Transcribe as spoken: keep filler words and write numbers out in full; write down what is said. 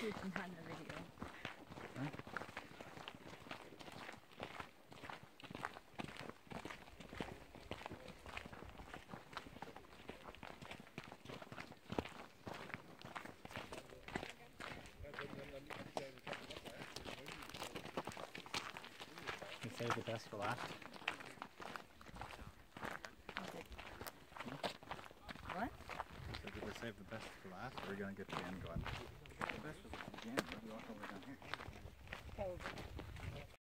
it's not in the video. Huh? You save the best for last. Okay. What? So did we save the best for last, or are we gonna get the end going? The best was at the beginning. What do you want over down here? Okay.